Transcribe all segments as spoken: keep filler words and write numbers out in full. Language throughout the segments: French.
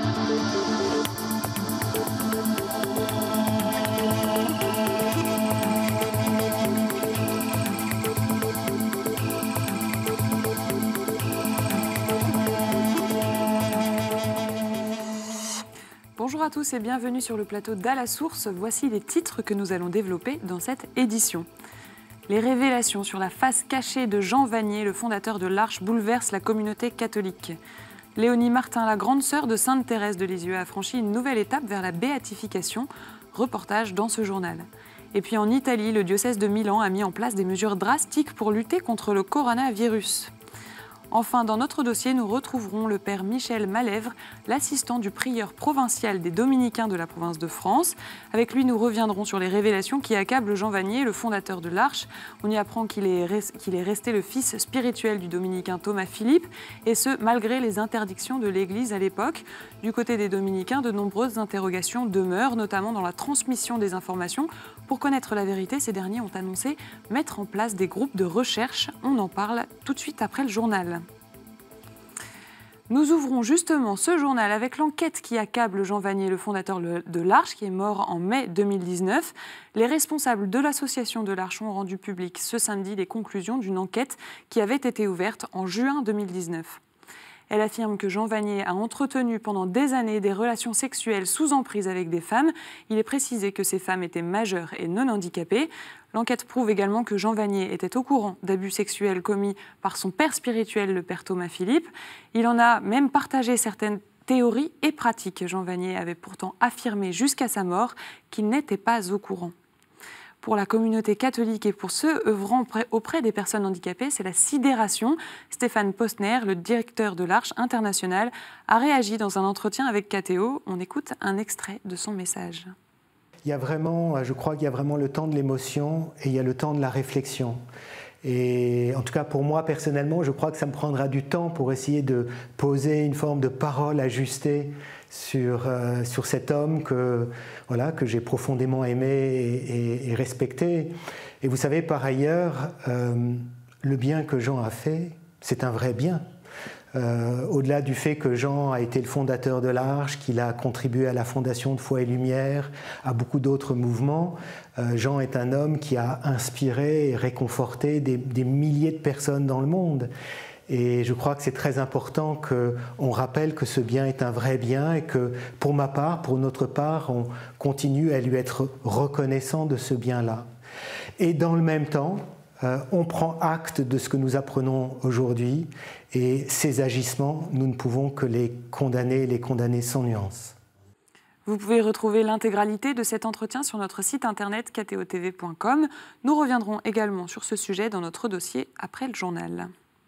Bonjour à tous et bienvenue sur le plateau d'À la Source. Voici les titres que nous allons développer dans cette édition. Les révélations sur la face cachée de Jean Vanier, le fondateur de l'Arche, bouleversent la communauté catholique. Léonie Martin, la grande sœur de Sainte Thérèse de Lisieux, a franchi une nouvelle étape vers la béatification. Reportage dans ce journal. Et puis en Italie, le diocèse de Milan a mis en place des mesures drastiques pour lutter contre le coronavirus. Enfin, dans notre dossier, nous retrouverons le père Michel Malèvre, l'assistant du prieur provincial des Dominicains de la province de France. Avec lui, nous reviendrons sur les révélations qui accablent Jean Vanier, le fondateur de l'Arche. On y apprend qu'il est, qu'il est resté le fils spirituel du dominicain Thomas Philippe, et ce, malgré les interdictions de l'Église à l'époque. Du côté des Dominicains, de nombreuses interrogations demeurent, notamment dans la transmission des informations. Pour connaître la vérité, ces derniers ont annoncé mettre en place des groupes de recherche. On en parle tout de suite après le journal. Nous ouvrons justement ce journal avec l'enquête qui accable Jean Vanier, le fondateur de l'Arche, qui est mort en mai deux mille dix-neuf. Les responsables de l'association de l'Arche ont rendu public ce samedi les conclusions d'une enquête qui avait été ouverte en juin deux mille dix-neuf. Elle affirme que Jean Vanier a entretenu pendant des années des relations sexuelles sous emprise avec des femmes. Il est précisé que ces femmes étaient majeures et non handicapées. L'enquête prouve également que Jean Vanier était au courant d'abus sexuels commis par son père spirituel, le père Thomas Philippe. Il en a même partagé certaines théories et pratiques. Jean Vanier avait pourtant affirmé jusqu'à sa mort qu'il n'était pas au courant. Pour la communauté catholique et pour ceux œuvrant auprès des personnes handicapées, c'est la sidération. Stéphane Postner, le directeur de l'Arche internationale, a réagi dans un entretien avec K T O. On écoute un extrait de son message. Il y a vraiment, je crois qu'il y a vraiment le temps de l'émotion et il y a le temps de la réflexion. Et en tout cas pour moi personnellement, je crois que ça me prendra du temps pour essayer de poser une forme de parole ajustée sur, euh, sur cet homme que, voilà, que j'ai profondément aimé et, et, et respecté. Et vous savez, par ailleurs, euh, le bien que Jean a fait, c'est un vrai bien. Euh, au-delà du fait que Jean a été le fondateur de l'Arche, qu'il a contribué à la fondation de Foi et Lumière, à beaucoup d'autres mouvements, euh, Jean est un homme qui a inspiré et réconforté des, des milliers de personnes dans le monde. Et je crois que c'est très important qu'on rappelle que ce bien est un vrai bien et que pour ma part, pour notre part, on continue à lui être reconnaissant de ce bien-là. Et dans le même temps, euh, on prend acte de ce que nous apprenons aujourd'hui et ces agissements, nous ne pouvons que les condamner, les condamner sans nuance. Vous pouvez retrouver l'intégralité de cet entretien sur notre site internet k t o t v point com. Nous reviendrons également sur ce sujet dans notre dossier après le journal.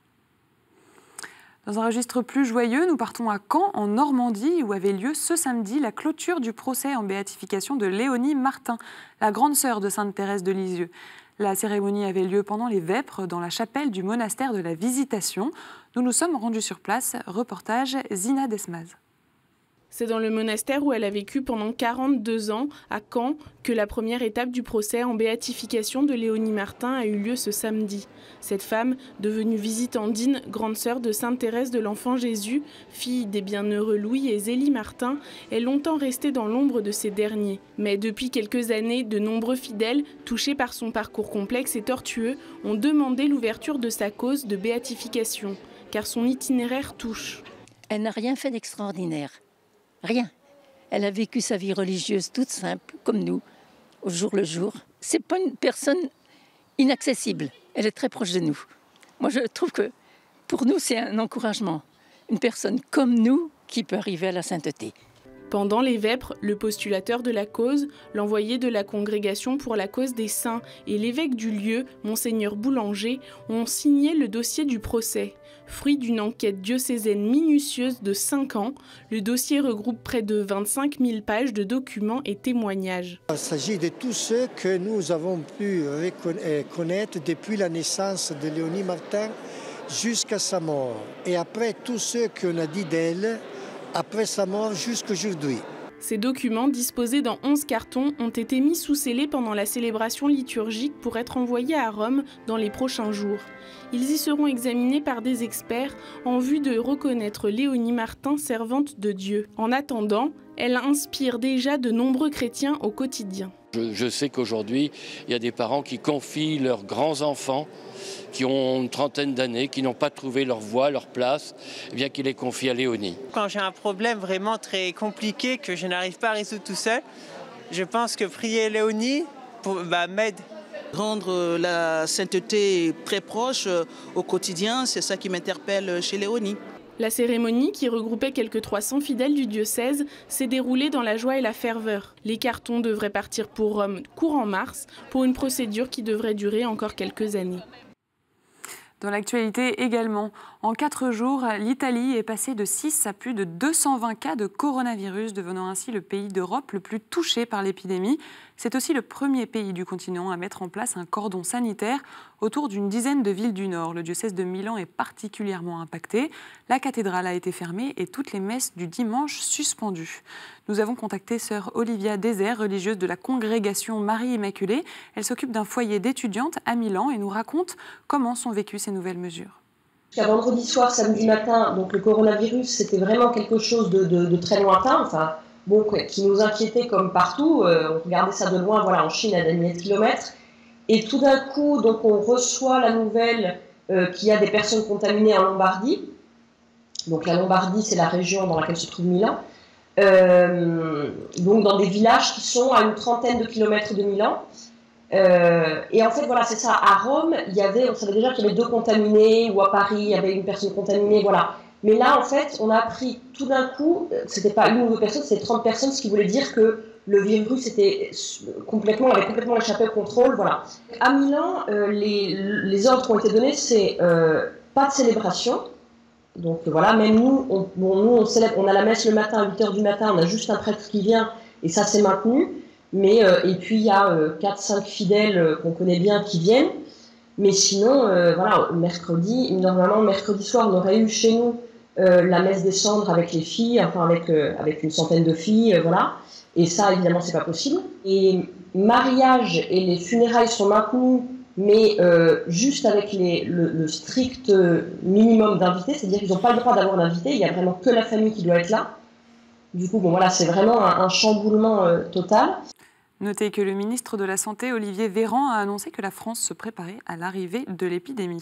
Dans un registre plus joyeux, nous partons à Caen, en Normandie, où avait lieu ce samedi la clôture du procès en béatification de Léonie Martin, la grande sœur de Sainte Thérèse de Lisieux. La cérémonie avait lieu pendant les vêpres dans la chapelle du monastère de la Visitation. Nous nous sommes rendus sur place. Reportage Zina Desmaz. C'est dans le monastère où elle a vécu pendant quarante-deux ans, à Caen, que la première étape du procès en béatification de Léonie Martin a eu lieu ce samedi. Cette femme, devenue visitandine, grande sœur de Sainte Thérèse de l'Enfant Jésus, fille des bienheureux Louis et Zélie Martin, est longtemps restée dans l'ombre de ces derniers. Mais depuis quelques années, de nombreux fidèles, touchés par son parcours complexe et tortueux, ont demandé l'ouverture de sa cause de béatification, car son itinéraire touche. Elle n'a rien fait d'extraordinaire. Rien. Elle a vécu sa vie religieuse toute simple, comme nous, au jour le jour. C'est pas une personne inaccessible. Elle est très proche de nous. Moi, je trouve que pour nous, c'est un encouragement. Une personne comme nous qui peut arriver à la sainteté. Pendant les vêpres, le postulateur de la cause, l'envoyé de la congrégation pour la cause des saints et l'évêque du lieu, Monseigneur Boulanger, ont signé le dossier du procès. Fruit d'une enquête diocésaine minutieuse de cinq ans, le dossier regroupe près de vingt-cinq mille pages de documents et témoignages. Il s'agit de tous ceux que nous avons pu connaître depuis la naissance de Léonie Martin jusqu'à sa mort. Et après, tous ceux qu'on a dit d'elle, après sa mort jusqu'aujourd'hui. Ces documents, disposés dans onze cartons, ont été mis sous scellé pendant la célébration liturgique pour être envoyés à Rome dans les prochains jours. Ils y seront examinés par des experts en vue de reconnaître Léonie Martin servante de Dieu. En attendant, elle inspire déjà de nombreux chrétiens au quotidien. Je, je sais qu'aujourd'hui, il y a des parents qui confient leurs grands-enfants qui ont une trentaine d'années, qui n'ont pas trouvé leur voie, leur place, eh bien qu'ils les confient à Léonie. Quand j'ai un problème vraiment très compliqué que je n'arrive pas à résoudre tout seul, je pense que prier Léonie pour, bah, m'aide. Rendre la sainteté très proche au quotidien, c'est ça qui m'interpelle chez Léonie. La cérémonie, qui regroupait quelques trois cents fidèles du diocèse, s'est déroulée dans la joie et la ferveur. Les cartons devraient partir pour Rome courant mars, pour une procédure qui devrait durer encore quelques années. Dans l'actualité également, en quatre jours, l'Italie est passée de six à plus de deux cent vingt cas de coronavirus, devenant ainsi le pays d'Europe le plus touché par l'épidémie. C'est aussi le premier pays du continent à mettre en place un cordon sanitaire autour d'une dizaine de villes du Nord. Le diocèse de Milan est particulièrement impacté. La cathédrale a été fermée et toutes les messes du dimanche suspendues. Nous avons contacté sœur Olivia Désert, religieuse de la congrégation Marie Immaculée. Elle s'occupe d'un foyer d'étudiantes à Milan et nous raconte comment sont vécues ces nouvelles mesures. Jusqu'à vendredi soir, samedi matin, donc le coronavirus, c'était vraiment quelque chose de, de, de très lointain, enfin, bon, qui nous inquiétait comme partout. Euh, on regardait ça de loin, voilà, en Chine à des milliers de kilomètres. Et tout d'un coup, donc, on reçoit la nouvelle euh, qu'il y a des personnes contaminées en Lombardie. Donc la Lombardie, c'est la région dans laquelle se trouve Milan. Euh, donc dans des villages qui sont à une trentaine de kilomètres de Milan. Euh, et en fait, voilà, c'est ça. À Rome, il y avait, on savait déjà qu'il y avait deux contaminés, ou à Paris, il y avait une personne contaminée, voilà. Mais là, en fait, on a appris tout d'un coup, c'était pas une ou deux personnes, c'était trente personnes, ce qui voulait dire que le virus était complètement, avait complètement échappé au contrôle, voilà. À Milan, euh, les, les ordres qui ont été donnés, c'est euh, pas de célébration. Donc voilà, même nous, on, bon, nous on, célèbre, on a la messe le matin à huit heures du matin, on a juste un prêtre qui vient, et ça c'est maintenu. Mais, euh, et puis il y a euh, quatre cinq fidèles euh, qu'on connaît bien qui viennent. Mais sinon, euh, voilà, mercredi, normalement mercredi soir, on aurait eu chez nous euh, la messe des cendres avec les filles, enfin avec, euh, avec une centaine de filles, euh, voilà. Et ça, évidemment, c'est pas possible. Et mariage et les funérailles sont maintenus, mais euh, juste avec les, le, le strict minimum d'invités, c'est-à-dire qu'ils n'ont pas le droit d'avoir d'invités, il n'y a vraiment que la famille qui doit être là. Du coup, bon, voilà, c'est vraiment un, un chamboulement euh, total. Notez que le ministre de la Santé, Olivier Véran, a annoncé que la France se préparait à l'arrivée de l'épidémie.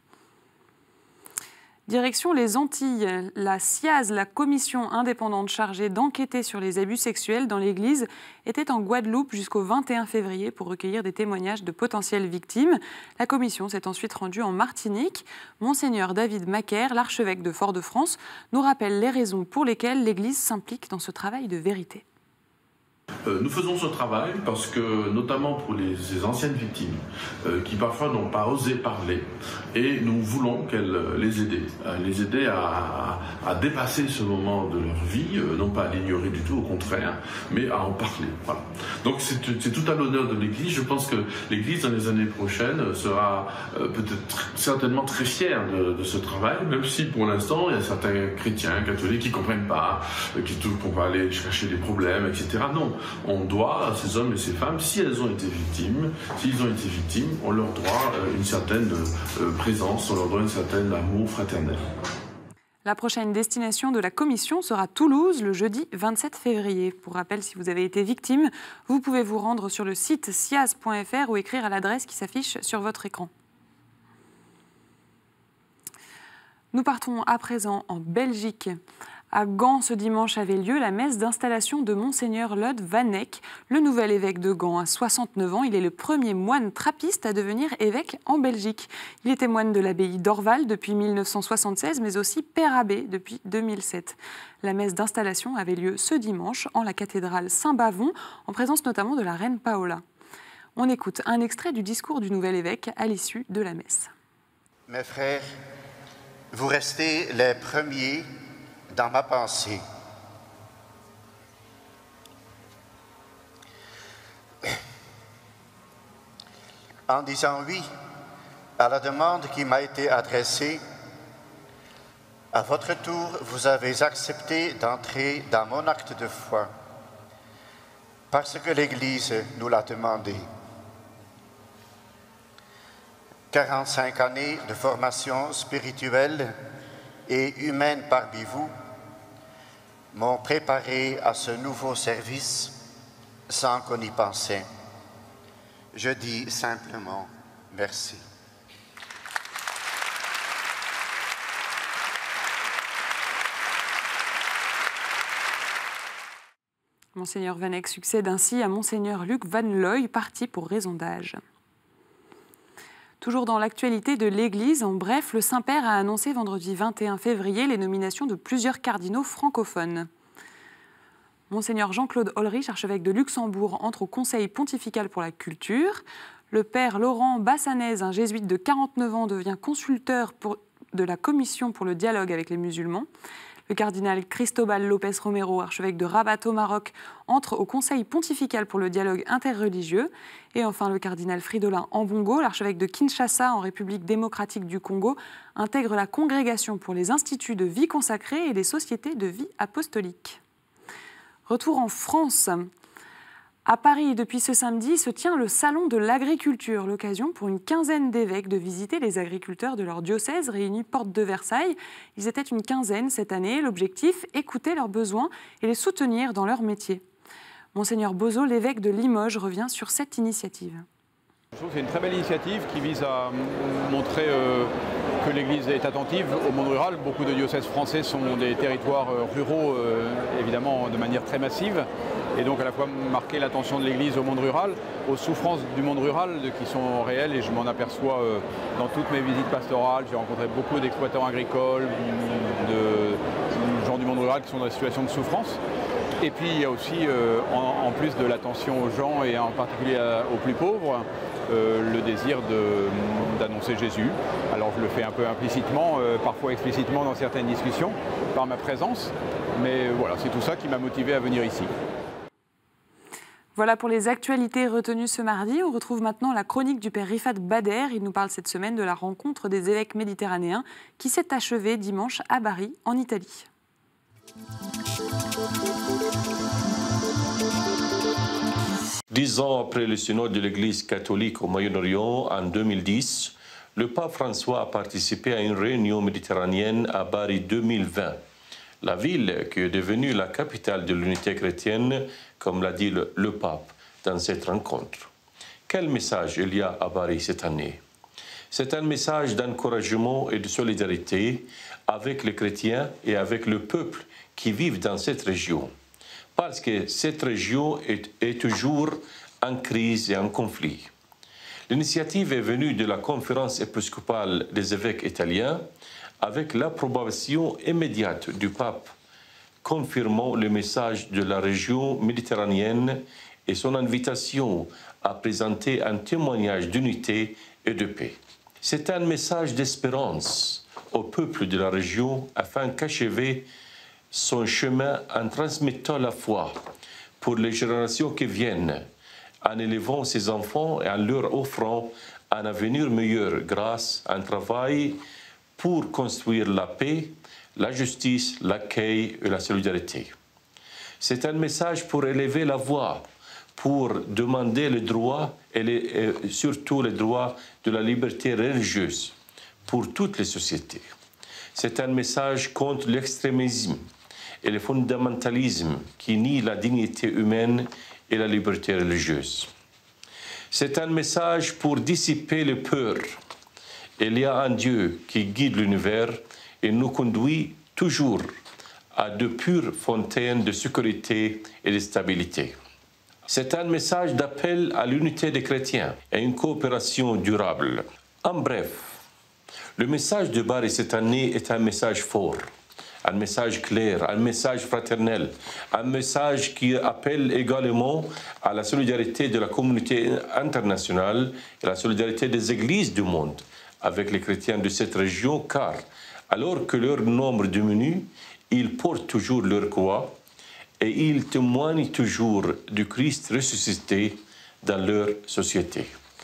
Direction les Antilles, la C I A Z, la commission indépendante chargée d'enquêter sur les abus sexuels dans l'Église, était en Guadeloupe jusqu'au vingt et un février pour recueillir des témoignages de potentielles victimes. La commission s'est ensuite rendue en Martinique. Monseigneur David Macaire, l'archevêque de Fort-de-France, nous rappelle les raisons pour lesquelles l'Église s'implique dans ce travail de vérité. Euh, nous faisons ce travail parce que, notamment pour les, ces anciennes victimes, euh, qui parfois n'ont pas osé parler, et nous voulons qu'elles les aider, euh, les aider à, à, à dépasser ce moment de leur vie, euh, non pas à l'ignorer du tout, au contraire, mais à en parler. Voilà. Donc c'est tout à l'honneur de l'Église. Je pense que l'Église, dans les années prochaines, sera euh, peut-être certainement très fière de, de ce travail, même si pour l'instant, il y a certains chrétiens, catholiques, qui ne comprennent pas, euh, qui trouvent qu'on va aller chercher des problèmes, et cetera. Non. On doit à ces hommes et ces femmes, si elles ont été victimes, s'ils ont été victimes, on leur doit une certaine présence, on leur doit une certaine amour fraternel. La prochaine destination de la commission sera Toulouse le jeudi vingt-sept février. Pour rappel, si vous avez été victime, vous pouvez vous rendre sur le site siaz point f r ou écrire à l'adresse qui s'affiche sur votre écran. Nous partons à présent en Belgique. À Gand, ce dimanche avait lieu la messe d'installation de Monseigneur Lod Van Eyck, le nouvel évêque de Gand. À soixante-neuf ans, il est le premier moine trappiste à devenir évêque en Belgique. Il était moine de l'abbaye d'Orval depuis mille neuf cent soixante-seize, mais aussi père abbé depuis deux mille sept. La messe d'installation avait lieu ce dimanche en la cathédrale Saint-Bavon, en présence notamment de la reine Paola. On écoute un extrait du discours du nouvel évêque à l'issue de la messe. Mes frères, vous restez les premiers dans ma pensée. En disant oui à la demande qui m'a été adressée, à votre tour, vous avez accepté d'entrer dans mon acte de foi. parce que l'Église nous l'a demandé. quarante-cinq années de formation spirituelle et humaine parmi vous m'ont préparé à ce nouveau service sans qu'on y pensait. Je dis simplement merci. Monseigneur Van Eck succède ainsi à Monseigneur Luc Van Looy, parti pour raison d'âge. Toujours dans l'actualité de l'Église, en bref, le Saint-Père a annoncé vendredi vingt et un février les nominations de plusieurs cardinaux francophones. Monseigneur Jean-Claude Olrich, archevêque de Luxembourg, entre au Conseil pontifical pour la culture. Le père Laurent Bassanez, un jésuite de quarante-neuf ans, devient consulteur pour, de la Commission pour le dialogue avec les musulmans. Le cardinal Cristobal López Romero, archevêque de Rabat au Maroc, entre au Conseil pontifical pour le dialogue interreligieux. Et enfin, le cardinal Fridolin Ambongo, l'archevêque de Kinshasa en République démocratique du Congo, intègre la Congrégation pour les instituts de vie consacrée et les sociétés de vie apostolique. Retour en France. À Paris, depuis ce samedi, se tient le Salon de l'agriculture, l'occasion pour une quinzaine d'évêques de visiter les agriculteurs de leur diocèse réunis porte de Versailles. Ils étaient une quinzaine cette année. L'objectif, écouter leurs besoins et les soutenir dans leur métier. Monseigneur Bozo, l'évêque de Limoges, revient sur cette initiative. Je trouve que c'est une très belle initiative qui vise à montrer euh, que l'Église est attentive au monde rural. Beaucoup de diocèses français sont des territoires ruraux, euh, évidemment de manière très massive. Et donc à la fois marquer l'attention de l'Église au monde rural, aux souffrances du monde rural qui sont réelles, et je m'en aperçois euh, dans toutes mes visites pastorales. J'ai rencontré beaucoup d'exploitants agricoles, de, de gens du monde rural qui sont dans des situations de souffrance. Et puis il y a aussi, euh, en, en plus de l'attention aux gens et en particulier à, aux plus pauvres, euh, le désir d'annoncer Jésus. Alors je le fais un peu implicitement, euh, parfois explicitement dans certaines discussions, par ma présence. Mais voilà, c'est tout ça qui m'a motivé à venir ici. Voilà pour les actualités retenues ce mardi. On retrouve maintenant la chronique du père Rifat Bader. Il nous parle cette semaine de la rencontre des évêques méditerranéens qui s'est achevée dimanche à Bari, en Italie. Dix ans après le synode de l'Église catholique au Moyen-Orient en deux mille dix, le pape François a participé à une réunion méditerranéenne à Bari deux mille vingt. La ville qui est devenue la capitale de l'unité chrétienne, comme l'a dit le, le pape dans cette rencontre. Quel message il y a à Bari cette année? C'est un message d'encouragement et de solidarité avec les chrétiens et avec le peuple qui vivent dans cette région. Parce que cette région est, est toujours en crise et en conflit. L'initiative est venue de la conférence épiscopale des évêques italiens avec l'approbation immédiate du pape, confirmant le message de la région méditerranéenne et son invitation à présenter un témoignage d'unité et de paix. C'est un message d'espérance au peuple de la région afin qu'achever son chemin en transmettant la foi pour les générations qui viennent, en élevant ses enfants et en leur offrant un avenir meilleur grâce à un travail pour construire la paix, la justice, l'accueil et la solidarité. C'est un message pour élever la voix, pour demander les droits et, les, et surtout les droits de la liberté religieuse pour toutes les sociétés. C'est un message contre l'extrémisme et le fondamentalisme qui nie la dignité humaine et la liberté religieuse. C'est un message pour dissiper les peurs. Il y a un Dieu qui guide l'univers et nous conduit toujours à de pures fontaines de sécurité et de stabilité. C'est un message d'appel à l'unité des chrétiens et à une coopération durable. En bref, le message de Bari cette année est un message fort, un message clair, un message fraternel, un message qui appelle également à la solidarité de la communauté internationale et à la solidarité des églises du monde avec les chrétiens de cette région, car alors que leur nombre diminue, ils portent toujours leur croix et ils témoignent toujours du Christ ressuscité dans leur société.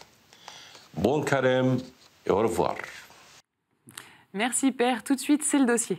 Bon carême et au revoir. Merci Père. Tout de suite, c'est le dossier.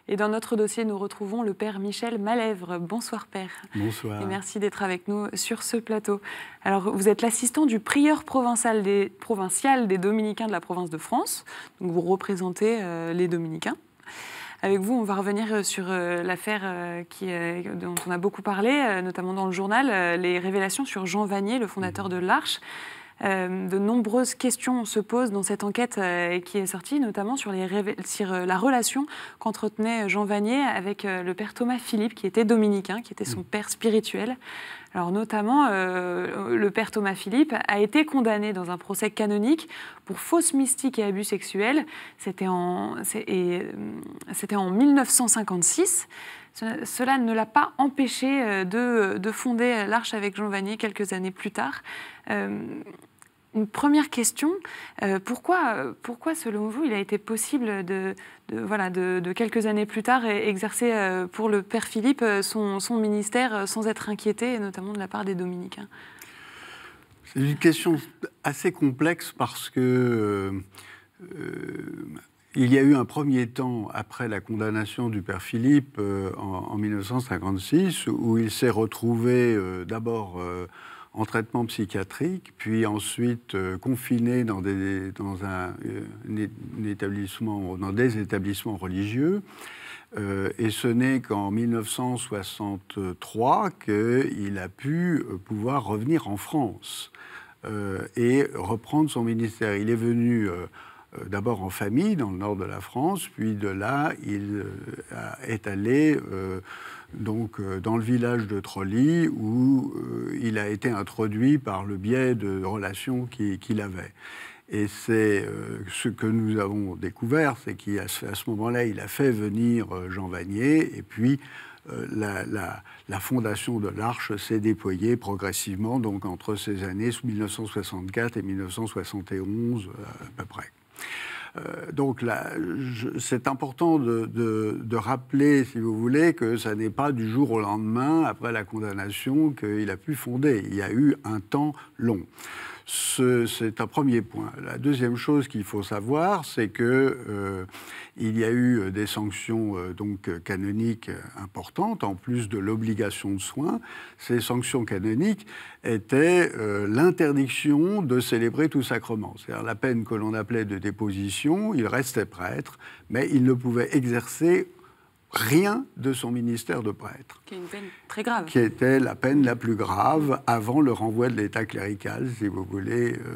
Et dans notre dossier, nous retrouvons le père Michel Malèvre. Bonsoir père. Bonsoir. Et merci d'être avec nous sur ce plateau. Alors, vous êtes l'assistant du prieur provincial des, provincial des Dominicains de la province de France. Donc, vous représentez euh, les Dominicains. Avec vous, on va revenir sur euh, l'affaire euh, qui, euh, dont on a beaucoup parlé, euh, notamment dans le journal, euh, les révélations sur Jean Vanier, le fondateur de l'Arche. Euh, de nombreuses questions se posent dans cette enquête euh, qui est sortie, notamment sur, les sur euh, la relation qu'entretenait Jean Vanier avec euh, le père Thomas Philippe, qui était dominicain, qui était son père spirituel. Alors notamment, euh, le père Thomas Philippe a été condamné dans un procès canonique pour fausse mystique et abus sexuels. C'était en, et, euh, c'était en mille neuf cent cinquante-six. Cela ne l'a pas empêché de, de fonder l'Arche avec Jean Vanier quelques années plus tard. Euh, une première question, euh, pourquoi, pourquoi, selon vous, il a été possible de, de, voilà, de, de quelques années plus tard exercer euh, pour le père Philippe son, son ministère sans être inquiété, notamment de la part des Dominicains? C'est une question assez complexe parce que euh, euh, il y a eu un premier temps, après la condamnation du père Philippe euh, en, en mille neuf cent cinquante-six, où il s'est retrouvé euh, d'abord euh, en traitement psychiatrique, puis ensuite euh, confiné dans, des, dans un, un, établissement, dans des établissements religieux. Euh, et ce n'est qu'en mille neuf cent soixante-trois qu'il a pu pouvoir revenir en France euh, et reprendre son ministère. Il est venu... Euh, d'abord en famille, dans le nord de la France, puis de là, il est allé euh, donc, dans le village de Trolly, où euh, il a été introduit par le biais de relations qu'il, qu'il avait. Et c'est euh, ce que nous avons découvert, c'est qu'à ce, à ce moment-là, il a fait venir Jean Vanier, et puis euh, la, la, la fondation de l'Arche s'est déployée progressivement, donc entre ces années mille neuf cent soixante-quatre et mille neuf cent soixante et onze, à peu près. Euh, donc là, je, c'est important de, de, de rappeler, si vous voulez, que ça n'est pas du jour au lendemain, après la condamnation, qu'il a pu fonder. Il y a eu un temps long. Ce, c'est un premier point. La deuxième chose qu'il faut savoir, c'est que euh, il y a eu des sanctions euh, donc canoniques importantes, en plus de l'obligation de soins. Ces sanctions canoniques étaient euh, l'interdiction de célébrer tout sacrement. C'est-à-dire la peine que l'on appelait de déposition, il restait prêtre, mais il ne pouvait exercer rien de son ministère de prêtre. Qui est une peine très grave. Qui était la peine la plus grave avant le renvoi de l'état clérical, si vous voulez, euh,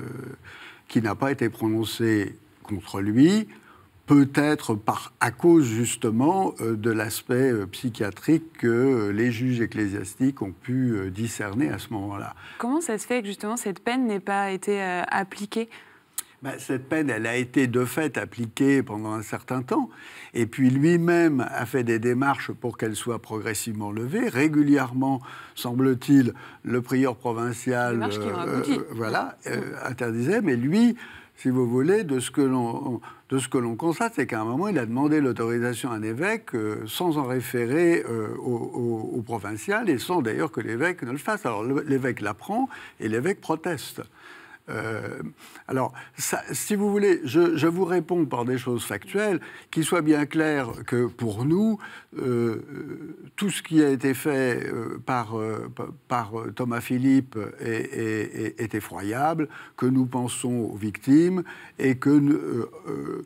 qui n'a pas été prononcé contre lui, peut-être par, à cause justement euh, de l'aspect euh, psychiatrique que euh, les juges ecclésiastiques ont pu euh, discerner à ce moment-là. Comment ça se fait que justement cette peine n'ait pas été euh, appliquée ? Ben, cette peine, elle a été de fait appliquée pendant un certain temps, et puis lui-même a fait des démarches pour qu'elle soit progressivement levée. Régulièrement, semble-t-il, le prieur provincial euh, euh, voilà, euh, interdisait, mais lui, si vous voulez, de ce que l'on, de ce que l'on constate, c'est qu'à un moment, il a demandé l'autorisation à un évêque euh, sans en référer euh, au, au, au provincial, et sans d'ailleurs que l'évêque ne le fasse. Alors l'évêque l'apprend, et l'évêque proteste. Euh, alors, ça, si vous voulez, je, je vous réponds par des choses factuelles, qu'il soit bien clair que pour nous, euh, tout ce qui a été fait euh, par, euh, par Thomas Philippe est, est, est effroyable, que nous pensons aux victimes et que euh, euh,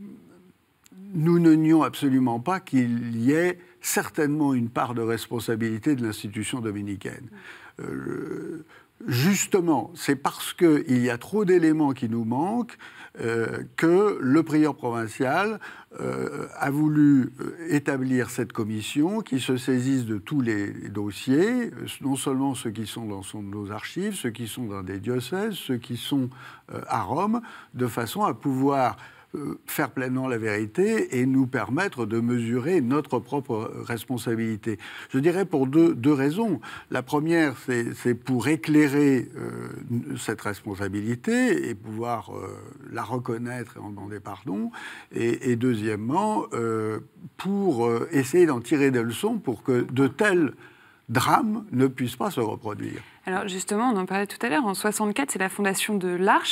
nous ne nions absolument pas qu'il y ait certainement une part de responsabilité de l'institution dominicaine. Euh, Justement, c'est parce qu'il y a trop d'éléments qui nous manquent euh, que le prieur provincial euh, a voulu établir cette commission qui se saisisse de tous les dossiers, non seulement ceux qui sont dans son, nos archives, ceux qui sont dans des diocèses, ceux qui sont euh, à Rome, de façon à pouvoir Euh, faire pleinement la vérité et nous permettre de mesurer notre propre responsabilité. Je dirais pour deux, deux raisons. La première, c'est, c'est pour éclairer euh, cette responsabilité et pouvoir euh, la reconnaître et en demander pardon. Et, et deuxièmement, euh, pour euh, essayer d'en tirer des leçons pour que de tels drames ne puissent pas se reproduire. Alors justement, on en parlait tout à l'heure, en soixante-quatre, c'est la fondation de l'Arche.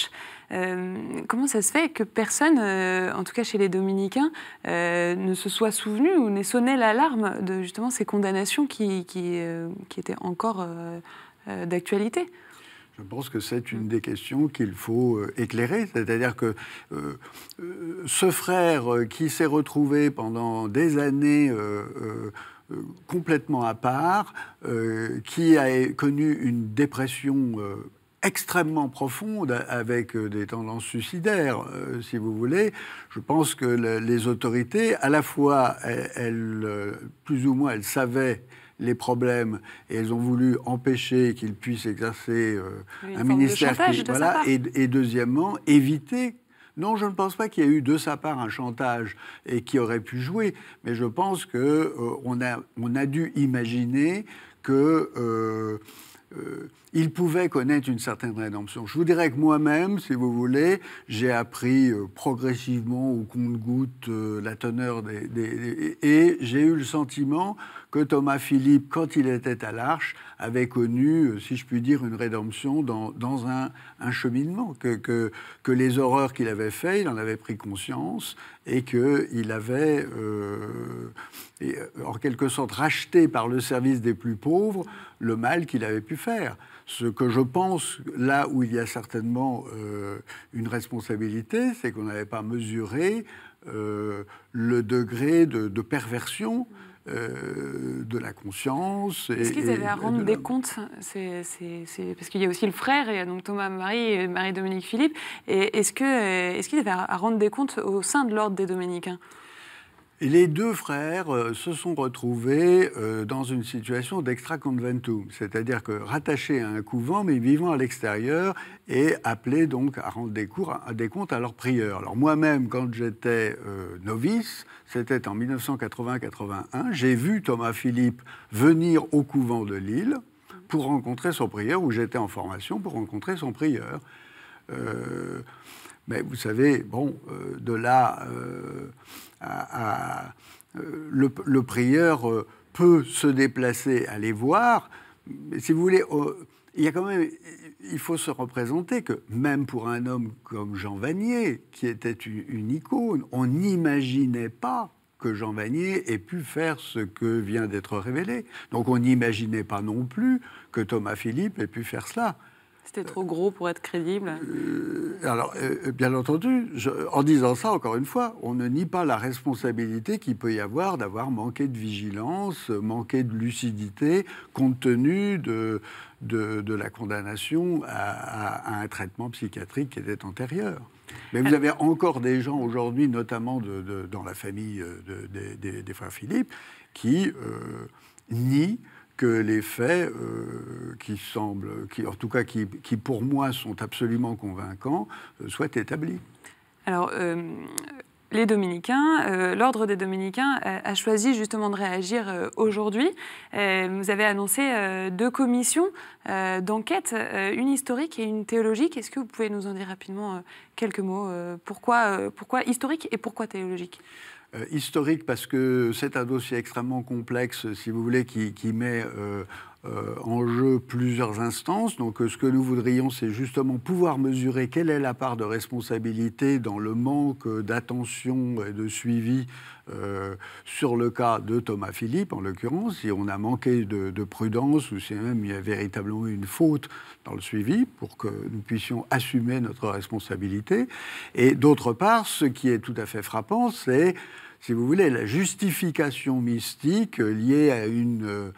Euh, comment ça se fait que personne, euh, en tout cas chez les dominicains, euh, ne se soit souvenu ou n'ait sonné l'alarme de justement ces condamnations qui, qui, euh, qui étaient encore euh, euh, d'actualité? Je pense que c'est une des questions qu'il faut euh, éclairer. C'est-à-dire que euh, euh, ce frère euh, qui s'est retrouvé pendant des années euh, euh, euh, complètement à part, euh, qui a connu une dépression euh, extrêmement profonde avec euh, des tendances suicidaires, euh, si vous voulez, je pense que le, les autorités, à la fois, elles, elles, euh, plus ou moins, elles savaient les problèmes et elles ont voulu empêcher qu'ils puissent exercer euh, un ministère qui, voilà, et, et deuxièmement éviter. Non, je ne pense pas qu'il y ait eu de sa part un chantage et qui aurait pu jouer, mais je pense que euh, on a on a dû imaginer que euh, euh, il pouvait connaître une certaine rédemption. Je vous dirais que moi-même, si vous voulez, j'ai appris euh, progressivement au compte-gouttes euh, la teneur des, des, des et j'ai eu le sentiment que Thomas Philippe, quand il était à l'Arche, avait connu, si je puis dire, une rédemption dans, dans un, un cheminement, que, que, que les horreurs qu'il avait faites, il en avait pris conscience, et qu'il avait, euh, et, en quelque sorte, racheté par le service des plus pauvres le mal qu'il avait pu faire. Ce que je pense, là où il y a certainement euh, une responsabilité, c'est qu'on n'avait pas mesuré euh, le degré de, de perversion Euh, de la conscience. Est-ce qu'ils avaient à rendre des comptes? c'est, c'est, c'est... Parce qu'il y a aussi le frère, il y a donc Thomas-Marie et Marie-Dominique Philippe. Et est-ce, que, est-ce qu'ils avaient à rendre des comptes au sein de l'ordre des Dominicains? Et les deux frères euh, se sont retrouvés euh, dans une situation d'extra conventum, c'est-à-dire que rattachés à un couvent, mais vivant à l'extérieur, et appelés donc à rendre des, cours, à, des comptes à leurs prieurs. Alors moi-même, quand j'étais euh, novice, c'était en dix-neuf cent quatre-vingts quatre-vingt-un, j'ai vu Thomas Philippe venir au couvent de Lille pour rencontrer son prieur, où j'étais en formation pour rencontrer son prieur. Euh, mais vous savez, bon, euh, de là... Euh, À, à, euh, le, le prieur euh, peut se déplacer, aller voir, mais si vous voulez, euh, il y a quand même, il faut se représenter que même pour un homme comme Jean Vanier, qui était une, une icône, on n'imaginait pas que Jean Vanier ait pu faire ce que vient d'être révélé. Donc on n'imaginait pas non plus que Thomas Philippe ait pu faire cela. C'était trop gros pour être crédible. Euh, alors, euh, bien entendu, je, en disant ça, encore une fois, on ne nie pas la responsabilité qu'il peut y avoir d'avoir manqué de vigilance, manqué de lucidité, compte tenu de, de, de la condamnation à, à, à un traitement psychiatrique qui était antérieur. Mais vous avez encore des gens aujourd'hui, notamment de, de, dans la famille de, de, de, des frères Philippe, qui euh, nient que les faits euh, qui semblent, qui, en tout cas qui, qui pour moi sont absolument convaincants, euh, soient établis. Alors, euh, les Dominicains, euh, l'ordre des Dominicains a, a choisi justement de réagir euh, aujourd'hui. Euh, vous avez annoncé euh, deux commissions euh, d'enquête, euh, une historique et une théologique. Est-ce que vous pouvez nous en dire rapidement euh, quelques mots euh, pourquoi, euh, pourquoi historique et pourquoi théologique? Euh, historique parce que c'est un dossier extrêmement complexe, si vous voulez, qui, qui met euh, euh, en jeu plusieurs instances. Donc euh, ce que nous voudrions, c'est justement pouvoir mesurer quelle est la part de responsabilité dans le manque d'attention et de suivi euh, sur le cas de Thomas Philippe, en l'occurrence, si on a manqué de, de prudence ou si même il y a véritablement une faute dans le suivi pour que nous puissions assumer notre responsabilité. Et d'autre part, ce qui est tout à fait frappant, c'est, si vous voulez, la justification mystique liée à une euh,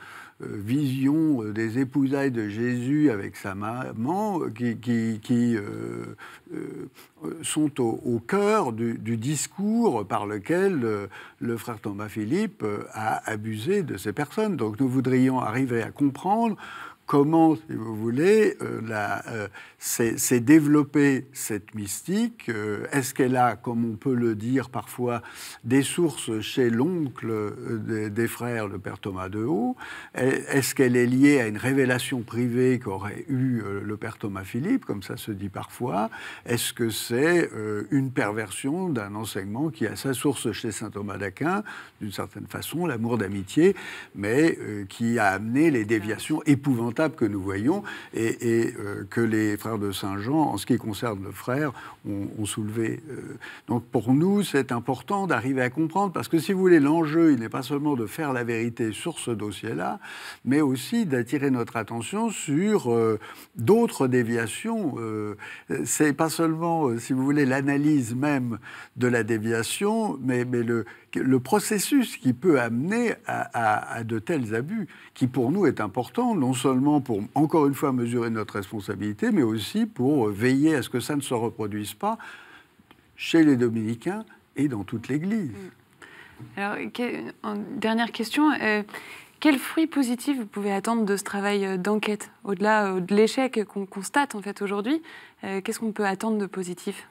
vision des épousailles de Jésus avec sa maman qui, qui, qui euh, euh, sont au, au cœur du, du discours par lequel euh, le frère Thomas Philippe a abusé de ces personnes. Donc nous voudrions arriver à comprendre comment, si vous voulez, euh, la, euh, c'est, c'est développer cette mystique. Euh, est-ce qu'elle a, comme on peut le dire parfois, des sources chez l'oncle euh, des, des frères, le père Thomas de Haut? Est-ce qu'elle est liée à une révélation privée qu'aurait eue euh, le père Thomas Philippe, comme ça se dit parfois? Est-ce que c'est euh, une perversion d'un enseignement qui a sa source chez saint Thomas d'Aquin, d'une certaine façon, l'amour d'amitié, mais euh, qui a amené les déviations épouvantables épouvantable que nous voyons et, et euh, que les frères de Saint-Jean, en ce qui concerne le frère, ont, ont soulevé. Euh, donc pour nous, c'est important d'arriver à comprendre, parce que si vous voulez, l'enjeu, il n'est pas seulement de faire la vérité sur ce dossier-là, mais aussi d'attirer notre attention sur euh, d'autres déviations. Euh, c'est pas seulement, si vous voulez, l'analyse même de la déviation, mais, mais le, le processus qui peut amener à, à, à de tels abus, qui pour nous est important, non seulement pour, encore une fois, mesurer notre responsabilité, mais aussi pour veiller à ce que ça ne se reproduise pas chez les dominicains et dans toute l'Église. Alors, dernière question. Euh, quel fruit positif vous pouvez attendre de ce travail d'enquête, au-delà de l'échec qu'on constate en fait aujourd'hui? euh, Qu'est-ce qu'on peut attendre de positif?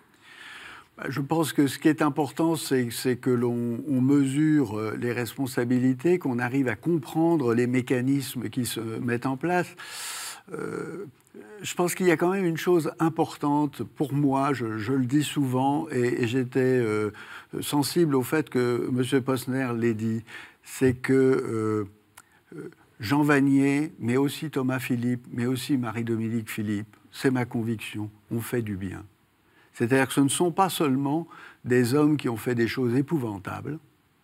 Je pense que ce qui est important, c'est, c'est que l'on on mesure les responsabilités, qu'on arrive à comprendre les mécanismes qui se mettent en place. Euh, je pense qu'il y a quand même une chose importante pour moi, je, je le dis souvent, et, et j'étais euh, sensible au fait que M. Posner l'ait dit, c'est que euh, Jean Vanier, mais aussi Thomas Philippe, mais aussi Marie-Dominique Philippe, c'est ma conviction, ont fait du bien. C'est-à-dire que ce ne sont pas seulement des hommes qui ont fait des choses épouvantables,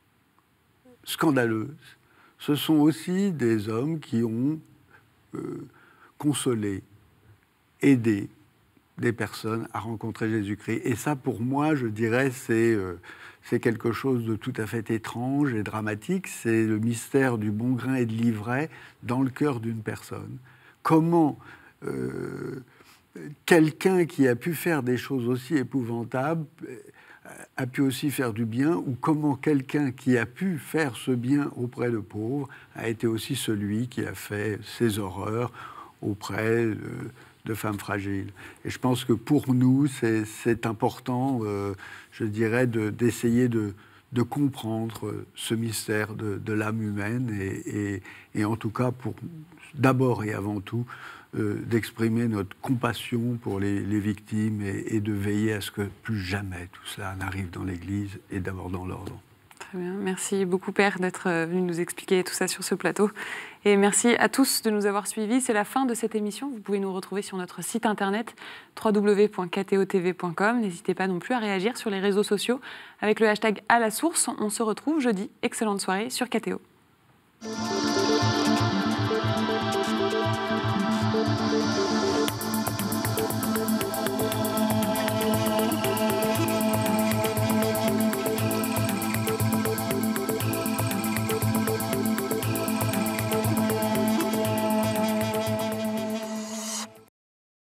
scandaleuses, ce sont aussi des hommes qui ont euh, consolé, aidé des personnes à rencontrer Jésus-Christ. Et ça, pour moi, je dirais, c'est, euh, c'est quelque chose de tout à fait étrange et dramatique. C'est le mystère du bon grain et de l'ivraie dans le cœur d'une personne. Comment... Euh, quelqu'un qui a pu faire des choses aussi épouvantables a pu aussi faire du bien, ou comment quelqu'un qui a pu faire ce bien auprès de pauvres a été aussi celui qui a fait ces horreurs auprès de, de femmes fragiles. Et je pense que pour nous, c'est, c'est important, euh, je dirais, de, d'essayer de, de comprendre ce mystère de, de l'âme humaine et, et, et en tout cas, pour, d'abord et avant tout, Euh, d'exprimer notre compassion pour les, les victimes et, et de veiller à ce que plus jamais tout cela n'arrive dans l'Église et d'abord dans l'ordre. Très bien. Merci beaucoup, Père, d'être venu nous expliquer tout ça sur ce plateau. Et merci à tous de nous avoir suivis. C'est la fin de cette émission. Vous pouvez nous retrouver sur notre site internet w w w point k t o t v point com. N'hésitez pas non plus à réagir sur les réseaux sociaux avec le hashtag à la source. On se retrouve jeudi. Excellente soirée sur K T O.